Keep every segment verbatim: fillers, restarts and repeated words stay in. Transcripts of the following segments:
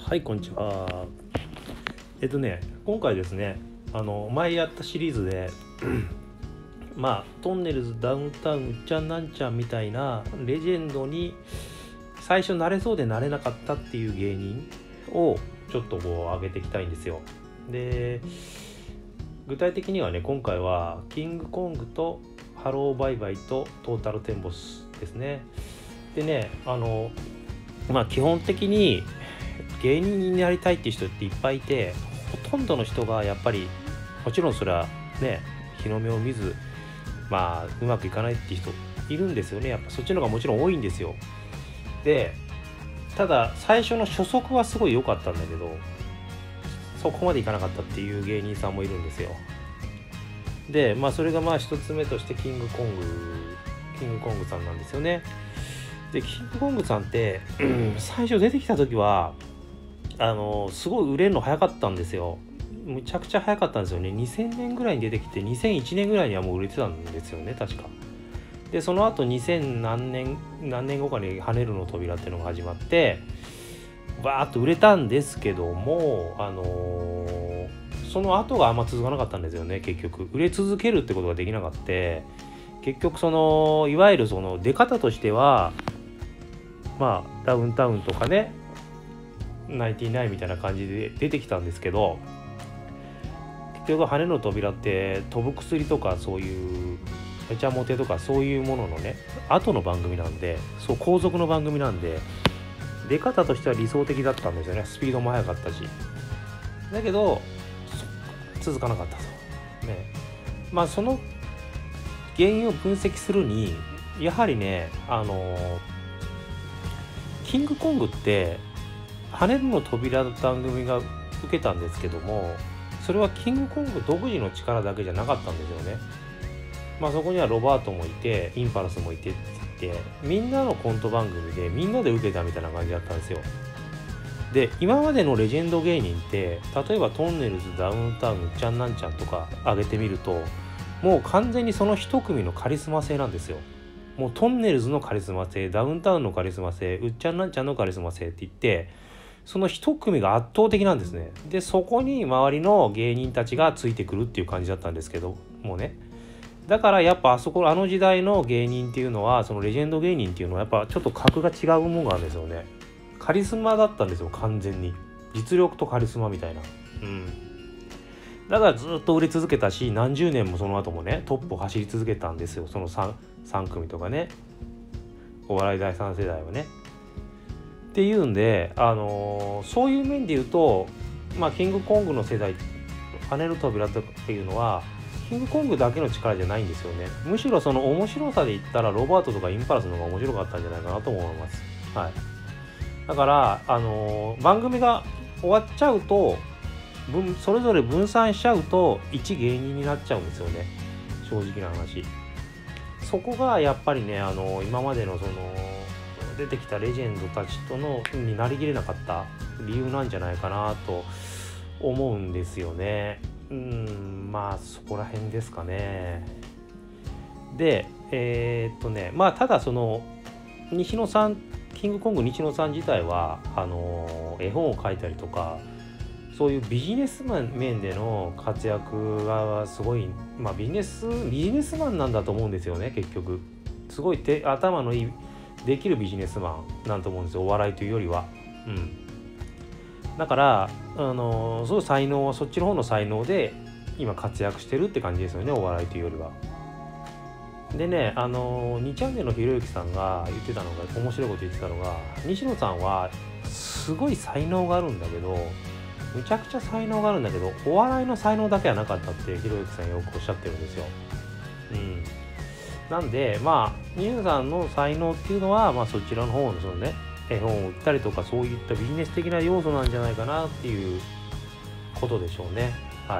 はい、こんにちは。えっとね、今回ですね、あの前やったシリーズでまあトンネルズ、ダウンタウン、うっちゃんなんちゃんみたいなレジェンドに最初なれそうでなれなかったっていう芸人をちょっとこう上げていきたいんですよ。で、具体的にはね、今回はキングコングとハローバイバイとトータルテンボスですね。でね、あのまあ基本的に芸人になりたいっていう人っていっぱいいて、ほとんどの人がやっぱりもちろんそれはね日の目を見ずまあうまくいかないっていう人いるんですよね。やっぱそっちの方がもちろん多いんですよ。でただ最初の初速はすごい良かったんだけどそこまでいかなかったっていう芸人さんもいるんですよ。でまあそれがまあ一つ目としてキングコングキングコングさんなんですよね。でキングコングさんって、うん、最初出てきた時はあのすごい売れるの早かったんですよ。むちゃくちゃ早かったんですよね。にせんねんぐらいに出てきてにせんいちねんぐらいにはもう売れてたんですよね、確か。でその後にせん何年何年後かに跳ねるの扉っていうのが始まってバーッと売れたんですけども、あのー、その後があんま続かなかったんですよね。結局売れ続けるってことができなかった。結局そのいわゆるその出方としてはまあダウンタウンとかねナインティナインみたいな感じで出てきたんですけど、結局羽の扉って飛ぶ薬とかそういうめちゃモテとかそういうもののね後の番組なんで、そう後続の番組なんで出方としては理想的だったんですよね。スピードも速かったし、だけど続かなかったとね。まあその原因を分析するにやはりね、あのキングコングって跳ねるの扉の番組が受けたんですけども、それはキングコング独自の力だけじゃなかったんですよね。まあそこにはロバートもいてインパルスもいてってみんなのコント番組でみんなで受けたみたいな感じだったんですよ。で今までのレジェンド芸人って例えばトンネルズ、ダウンタウン、うっちゃんなんちゃんとか上げてみるともう完全にその一組のカリスマ性なんですよ。もうトンネルズのカリスマ性、ダウンタウンのカリスマ性、うっちゃんなんちゃんのカリスマ性って言ってその一組が圧倒的なんですね。でそこに周りの芸人たちがついてくるっていう感じだったんですけどもうね、だからやっぱあそこあの時代の芸人っていうのはそのレジェンド芸人っていうのはやっぱちょっと格が違うものがあるんですよね。カリスマだったんですよ、完全に実力とカリスマみたいな。うんだからずっと売れ続けたし何十年もその後もねトップを走り続けたんですよ、その 3, 3組とかね、お笑い第三世代はねっていうんで、あのー、そういう面で言うと、まあ、キングコングの世代跳ねる扉っていうのはキングコングだけの力じゃないんですよね。むしろその面白さで言ったらロバートとかインパルスの方が面白かったんじゃないかなと思います。はい、だから、あのー、番組が終わっちゃうと分それぞれ分散しちゃうと一芸人になっちゃうんですよね、正直な話。そこがやっぱりね、あのー、今までのその出てきたレジェンドたちとのになりきれなかった理由なんじゃないかなと思うんですよね。うーんまあそこら辺ですかね。でえー、っとねまあただその西野さんキングコング西野さん自体はあの絵本を描いたりとかそういうビジネスマン面での活躍がすごい、まあビジネスビジネスマンなんだと思うんですよね。結局すごい手頭のいいできるビジネスマンなんと思うんですよ、お笑いというよりは。うんだからあのすごい才能はそっちの方の才能で今活躍してるって感じですよね、お笑いというよりは。でね、あのにチャンネルのひろゆきさんが言ってたのが面白いこと言ってたのが、西野さんはすごい才能があるんだけどむちゃくちゃ才能があるんだけどお笑いの才能だけはなかったってひろゆきさんよくおっしゃってるんですよ。うんなんでまあ西野さんの才能っていうのは、まあ、そちらの方のそのね絵本を売ったりとかそういったビジネス的な要素なんじゃないかなっていうことでしょうね。はい。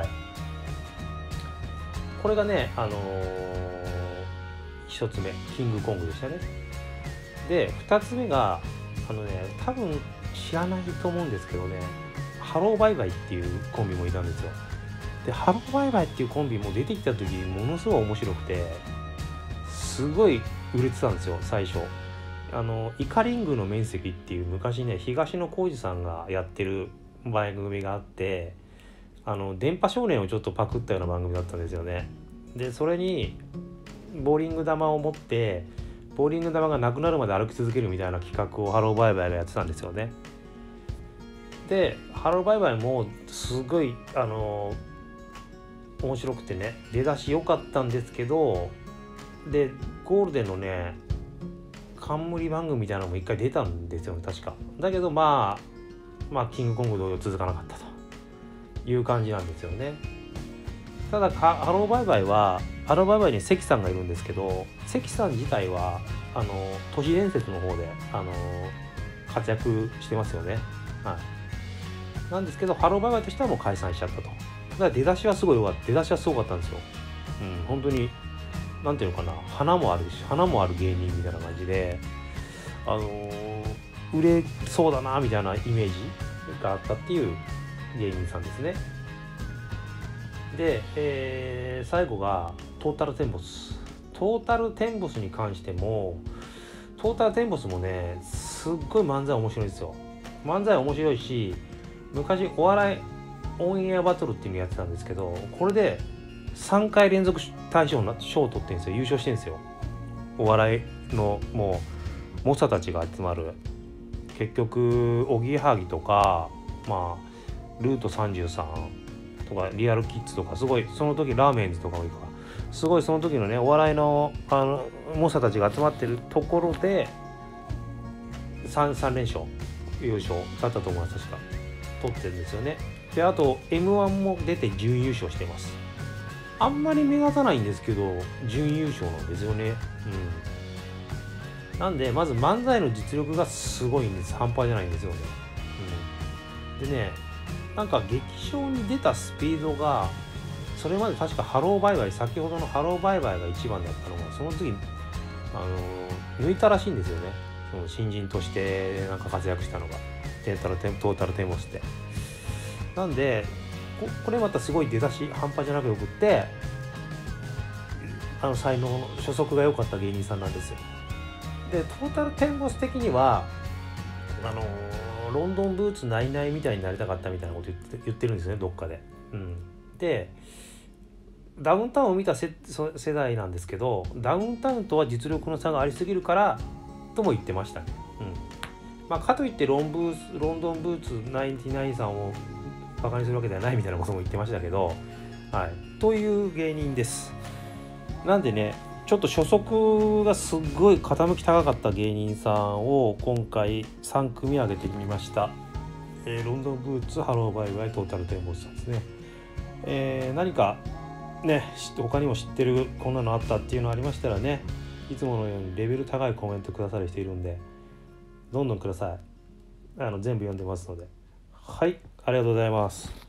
これがね、あのー、一つ目キングコングでしたね。で二つ目があのね多分知らないと思うんですけどね、ハローバイバイっていうコンビもいたんですよ。でハローバイバイっていうコンビも出てきた時ものすごい面白くてすごい売れてたんですよ最初。 あのイカリングの面積っていう昔ね東野幸治さんがやってる番組があって、あの電波少年をちょっとパクったような番組だったんですよね。でそれにボーリング球を持ってボーリング球がなくなるまで歩き続けるみたいな企画をハローバイバイがやってたんですよね。でハローバイバイもすごいあの面白くてね、出だし良かったんですけど、でゴールデンのね冠番組みたいなのも一回出たんですよね確か。だけどまあまあキングコング同様続かなかったという感じなんですよね。ただハローバイバイはハローバイバイに関さんがいるんですけど、関さん自体はあの都市伝説の方であの活躍してますよね。はい。なんですけどハローバイバイとしてはもう解散しちゃったと。だから出だしはすごい良かった。出だしはすごかったんですよ。うん、本当になんていうのかな、花もあるし花もある芸人みたいな感じで、あのー、売れそうだなみたいなイメージがあったっていう芸人さんですね。で、えー、最後がトータルテンボス。トータルテンボスに関してもトータルテンボスもねすっごい漫才面白いんですよ。漫才面白いし、昔お笑いオンエアバトルっていうのやってたんですけど、これでさんかい連続大賞の賞を取ってるんですよ。優勝してるんですよ。お笑いのもう猛者たちが集まる、結局おぎやはぎとか、まあルートさんじゅうさんとかリアルキッズとか、すごいその時ラーメンズとかもいいか、すごいその時のねお笑いのあの猛者たちが集まってるところで 3, さん連勝優勝だったと思います。確か取ってるんですよね。であと エムワン も出て準優勝しています。あんまり目立たないんですけど準優勝なんですよね。うん、なんでまず漫才の実力がすごいんです。半端じゃないんですよね。うん、でね、なんか劇場に出たスピードがそれまで確かハローバイバイ、先ほどのハローバイバイが一番だったのがその次あの抜いたらしいんですよね。その新人としてなんか活躍したのがトータルテントータルテンボスって。なんで こ, これまたすごい出だし半端じゃなくよくって、あの才能の初速が良かった芸人さんなんですよ。でトータルテンボス的にはあのロンドンブーツナイナイみたいになりたかったみたいなこと言って、言ってるんですよねどっかで。うん、でダウンタウンを見た 世, 世代なんですけど、ダウンタウンとは実力の差がありすぎるからとも言ってましたね。うん、まあ、かといってロンブースロンドンブーツナインティナインさんをバカにするわけではないみたいなことも言ってましたけど、はい、という芸人です。なんでねちょっと初速がすっごい傾き高かった芸人さんを今回さん組挙げてみました。えー、ロンドンブーツ、ハローバイバイ、トータルテンボスさんですね。えー、何かね他にも知ってるこんなのあったっていうのありましたらね、いつものようにレベル高いコメントくださる人いるんでどんどんください。あの全部読んでますので。はい、ありがとうございます。